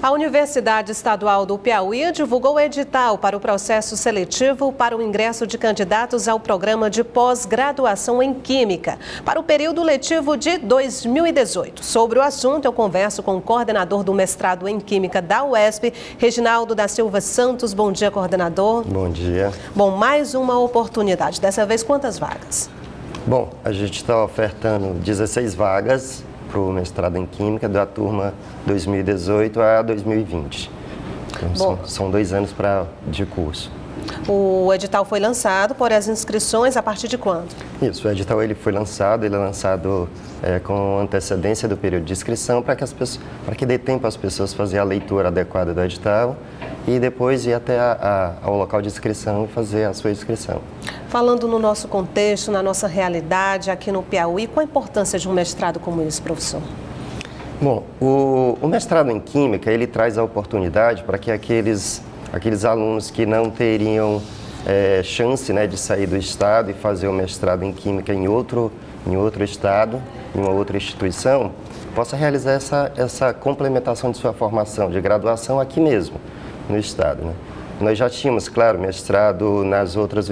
A Universidade Estadual do Piauí divulgou o edital para o processo seletivo para o ingresso de candidatos ao programa de pós-graduação em Química para o período letivo de 2018. Sobre o assunto, eu converso com o coordenador do mestrado em Química da UESP, Reginaldo da Silva Santos. Bom dia, coordenador. Bom dia. Bom, mais uma oportunidade. Dessa vez, quantas vagas? Bom, a gente está ofertando 16 vagas para o mestrado em Química da turma 2018 a 2020. Então, são 2 anos de curso. O edital foi lançado, por as inscrições a partir de quando? Isso, o edital ele é lançado com antecedência do período de inscrição para que dê tempo às pessoas fazer a leitura adequada do edital e depois ir até ao local de inscrição e fazer a sua inscrição. Falando no nosso contexto, na nossa realidade aqui no Piauí, qual a importância de um mestrado como esse, professor? Bom, o mestrado em Química, ele traz a oportunidade para que aqueles alunos que não teriam chance, né, de sair do estado e fazer o mestrado em Química em outro estado, em uma outra instituição, possa realizar essa complementação de sua formação de graduação aqui mesmo, no estado, né? Nós já tínhamos, claro, mestrado nas outras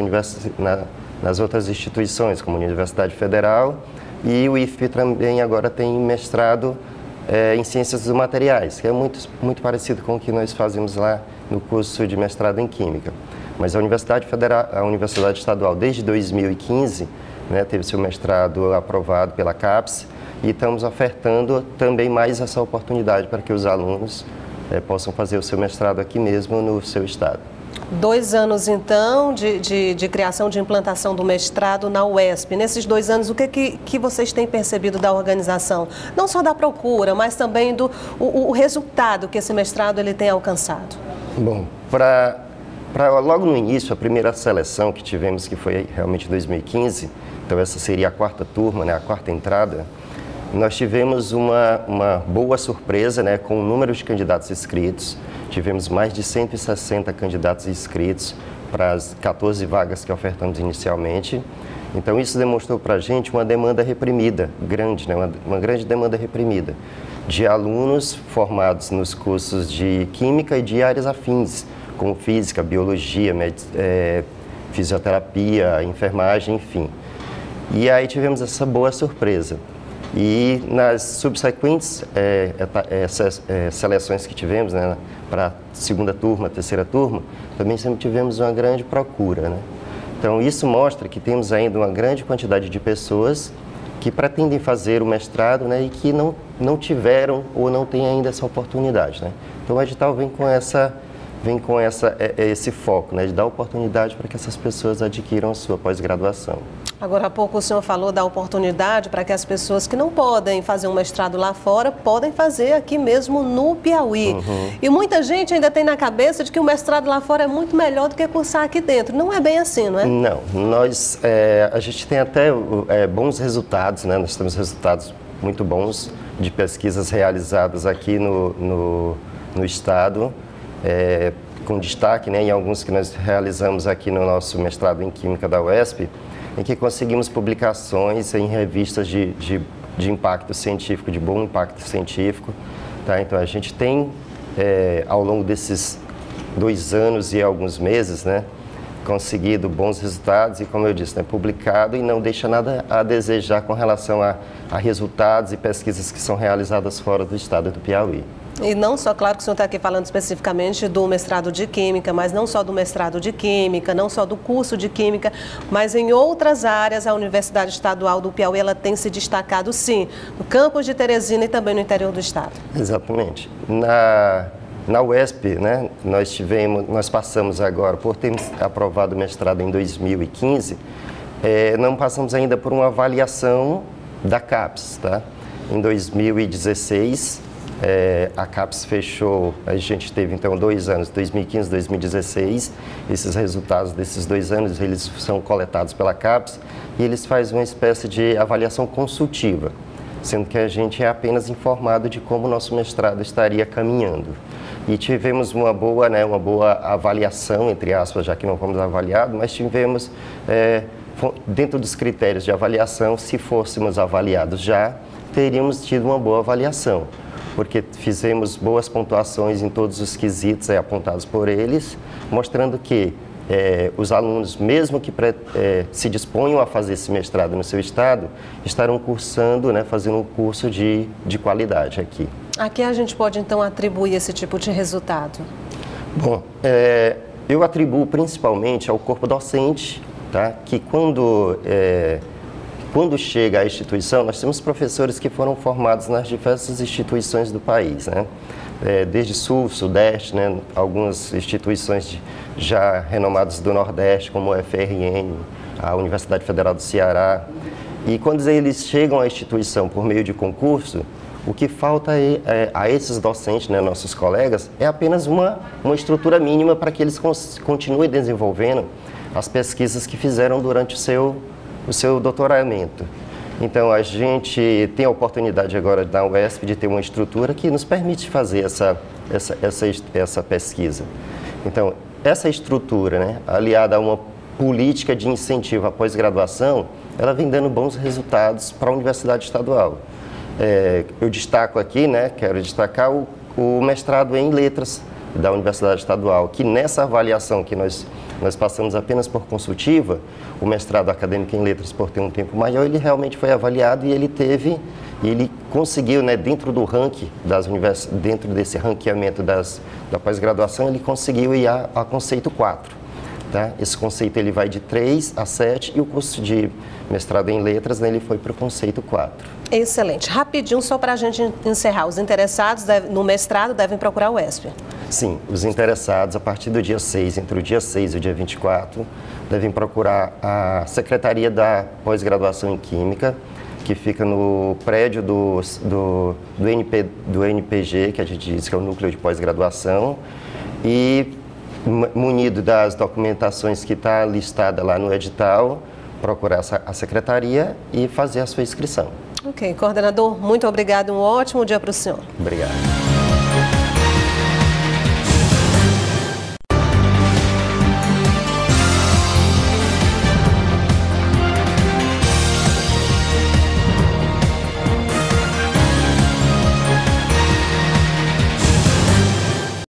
instituições, como a Universidade Federal, e o IFP também agora tem mestrado em Ciências dos Materiais, que é muito parecido com o que nós fazemos lá no curso de mestrado em Química. Mas a Universidade Estadual, desde 2015, né, teve seu mestrado aprovado pela CAPES e estamos ofertando também mais essa oportunidade para que os alunos possam fazer o seu mestrado aqui mesmo no seu estado. 2 anos, então, de criação, de implantação do mestrado na UESP. Nesses 2 anos, o que vocês têm percebido da organização? Não só da procura, mas também o resultado que esse mestrado ele tem alcançado. Bom, logo no início, a primeira seleção que tivemos, que foi realmente em 2015, então essa seria a 4ª turma, né, a 4ª entrada, nós tivemos uma boa surpresa, né, com o número de candidatos inscritos. Tivemos mais de 160 candidatos inscritos para as 14 vagas que ofertamos inicialmente. Então, isso demonstrou para a gente uma demanda reprimida, grande, né, uma grande demanda reprimida, de alunos formados nos cursos de Química e de áreas afins, como Física, Biologia, Fisioterapia, Enfermagem, enfim. E aí tivemos essa boa surpresa. E nas subsequentes seleções que tivemos, né, para a 2ª turma, 3ª turma, também sempre tivemos uma grande procura, né? Então, isso mostra que temos ainda uma grande quantidade de pessoas que pretendem fazer o mestrado, né, e que não tiveram ou não têm ainda essa oportunidade, né? Então, o edital vem com esse foco, né, de dar oportunidade para que essas pessoas adquiram a sua pós-graduação. Agora há pouco o senhor falou da oportunidade para que as pessoas que não podem fazer um mestrado lá fora, podem fazer aqui mesmo no Piauí. E muita gente ainda tem na cabeça de que o mestrado lá fora é muito melhor do que cursar aqui dentro. Não é bem assim, não é? Não, a gente tem até bons resultados, né? Nós temos resultados muito bons de pesquisas realizadas aqui no estado, com destaque, né, em alguns que nós realizamos aqui no nosso mestrado em Química da UESP, em que conseguimos publicações em revistas de impacto científico, de bom impacto científico. Tá? Então, a gente tem, ao longo desses 2 anos e alguns meses, né, conseguido bons resultados e, como eu disse, né, publicado e não deixa nada a desejar com relação a resultados e pesquisas que são realizadas fora do estado do Piauí. E não só, claro que o senhor está aqui falando especificamente do mestrado de Química, mas não só do mestrado de Química, não só do curso de Química, mas em outras áreas a Universidade Estadual do Piauí ela tem se destacado, sim, no campus de Teresina e também no interior do estado. Exatamente. Na UESP, né, nós passamos agora, por termos aprovado o mestrado em 2015, não passamos ainda por uma avaliação da CAPES, tá? Em 2016, a CAPES fechou, a gente teve então 2 anos, 2015 e 2016, esses resultados desses 2 anos, eles são coletados pela CAPES e eles fazem uma espécie de avaliação consultiva, sendo que a gente é apenas informado de como o nosso mestrado estaria caminhando. E tivemos uma boa avaliação, entre aspas, já que não fomos avaliados, mas tivemos, dentro dos critérios de avaliação, se fôssemos avaliados já, teríamos tido uma boa avaliação. porque fizemos boas pontuações em todos os quesitos apontados por eles, mostrando que os alunos, mesmo que se disponham a fazer esse mestrado no seu estado, estarão cursando, né, fazendo um curso de qualidade aqui. A que a gente pode, então, atribuir esse tipo de resultado? Bom, eu atribuo principalmente ao corpo docente, tá? Que quando chega à instituição, nós temos professores que foram formados nas diversas instituições do país, né? Desde Sul, Sudeste, né? Algumas instituições já renomadas do Nordeste, como o FRN, a Universidade Federal do Ceará. E quando eles chegam à instituição por meio de concurso, o que falta a esses docentes, né, nossos colegas, é apenas uma estrutura mínima para que eles continuem desenvolvendo as pesquisas que fizeram durante o seu doutoramento. Então, a gente tem a oportunidade agora da UESP de ter uma estrutura que nos permite fazer essa pesquisa. Então, essa estrutura, né, aliada a uma política de incentivo à pós-graduação, ela vem dando bons resultados para a Universidade Estadual. Eu destaco aqui, né, quero destacar o mestrado em Letras da Universidade Estadual, que nessa avaliação que nós passamos apenas por consultiva, o mestrado acadêmico em Letras, por ter um tempo maior, ele realmente foi avaliado e ele conseguiu, né, dentro do ranking dentro desse ranqueamento da pós-graduação, ele conseguiu ir a conceito 4. Tá? Esse conceito ele vai de 3 a 7 e o curso de mestrado em Letras, né, ele foi para o conceito 4. Excelente. Rapidinho, só para a gente encerrar. Os interessados no mestrado devem procurar o UESP? Sim, os interessados, a partir do dia 6, entre o dia 6 e o dia 24, devem procurar a Secretaria da Pós-Graduação em Química, que fica no prédio do NPG, que a gente diz que é o Núcleo de Pós-Graduação, e munido das documentações que está listada lá no edital, procurar a secretaria e fazer a sua inscrição. Ok, coordenador, muito obrigado, um ótimo dia para o senhor. Obrigado.